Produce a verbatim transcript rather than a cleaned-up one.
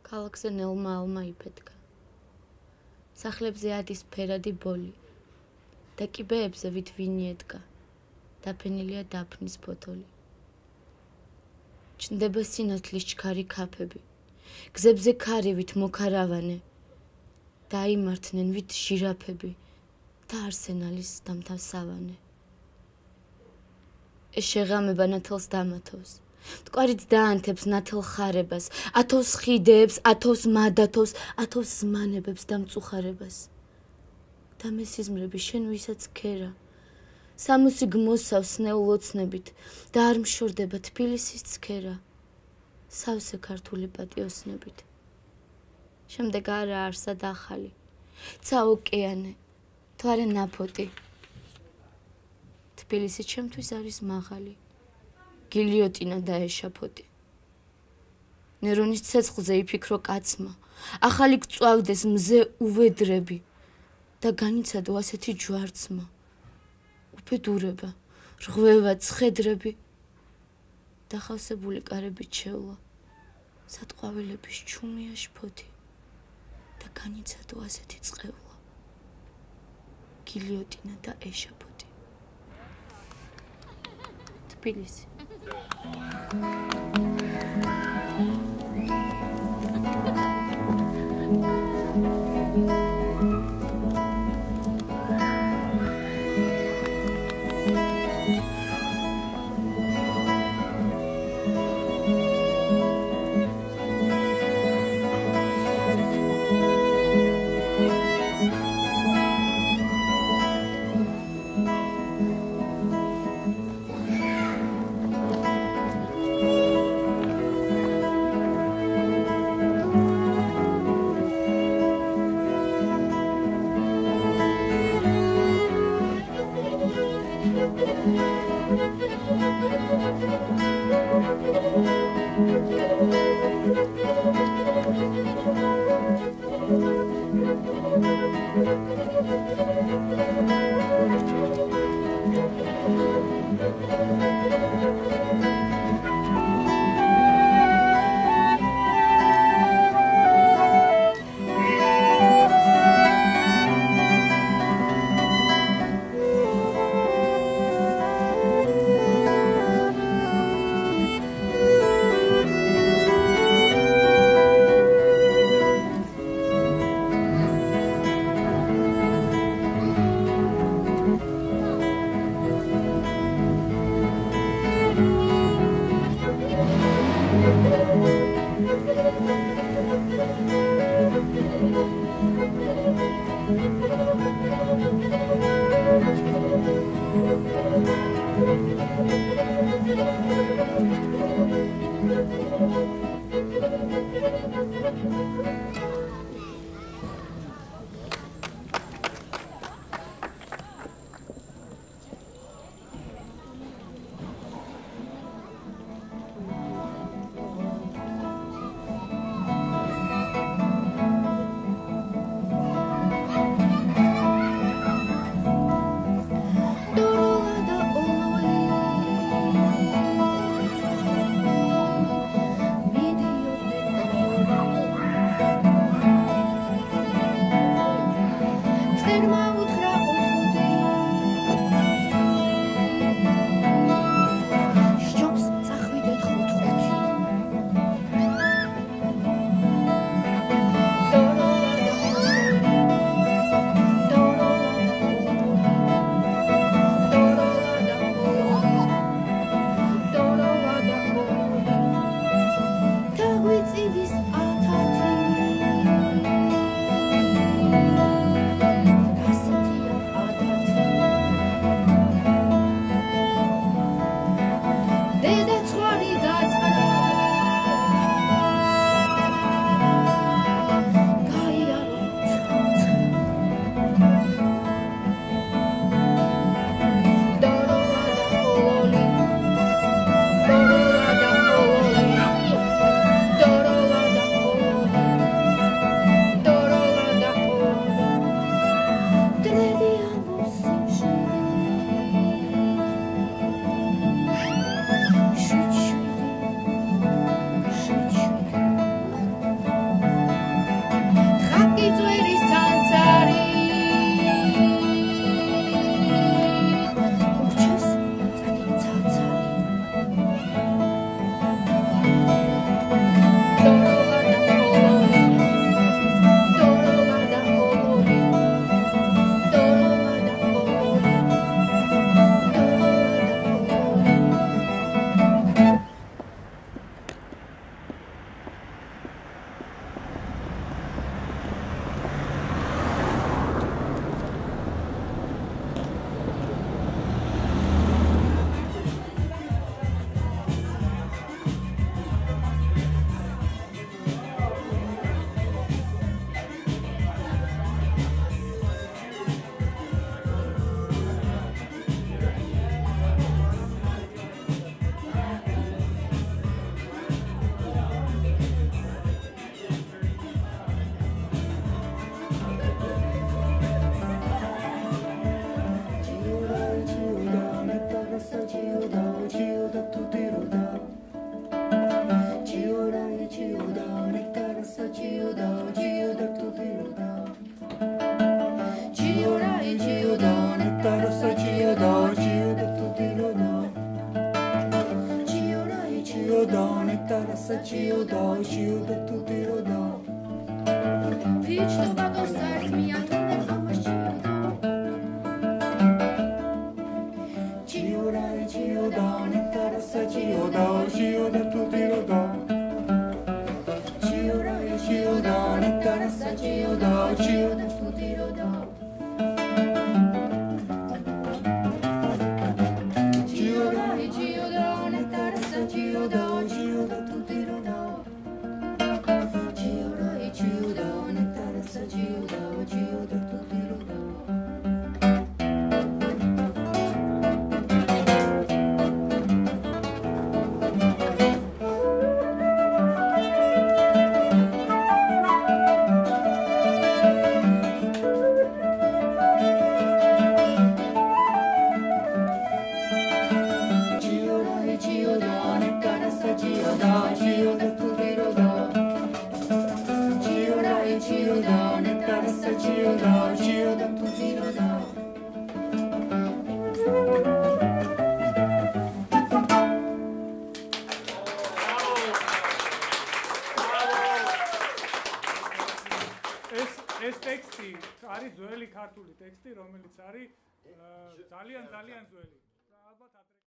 ქალაქზე ნელმა-ალმა იფეთქა. სახლებზე ადის ფერადი ბოლი და კიბეებზე ვით ვინი ედგა. დაფენილია დაფნის ფოთოლი. ჩნდება სინათლის ჩქარი ქაფები. გზებზე ქარივით მოქარავანე. დაიმართნენ ვით ჟირაფები და არსენალის დამთავ სავანე. ეს შეღამება ნათელს დამათავს. მტკვარიც დაანთებს ნათელ ხარებას, ათავს ხიდებს, ათავს მადათავს, ათავს ზმანებებს და მწუხარებას. და მესიზმრები შენ ვისაც ქერა. სამუსი გმოსავს ნეულ ოცნებით და არ მშორდება თბილისის ცქერა. სავსე ქართული პატიოსნებით. შემდეგ არა არსად ახალი. ცა ოკეანე, თუ არა ნაფოტი. თბილისი ჩემთვის არის მაღალი. გილიოტინა და ეშაფოთი. ნერონის ცეცხლზე იფიქრო კაცმა, ახალი გწვავდეს მზე უვედრები და განიცადო ასეთი ჯვარცმა. უბედურება, რღვევა, ცხედრები დახავსებული კარებით შეულა. სატყვავილების ჩუმია შფოთი და განიცადო ასეთი წყევლა. გილიოტინა და ეშაფოთი. თბილისი. do, netara sacio do, cio do tutti do. Pić to bago start mi a tu ne famas cio do. Cio rai cio do, netara sacio do, cio do tutti do. Cio rai cio do, netara sacio do, cio do tutti do. Cio rai cio do, netara sacio do, cio do tutti do. Cio rai cio do, netara sacio do, cio do tutti do. ეს ტექსტი არის ძველი ქართული ტექსტი, რომელიც არის ძალიან ძალიან ძველი. ალბათ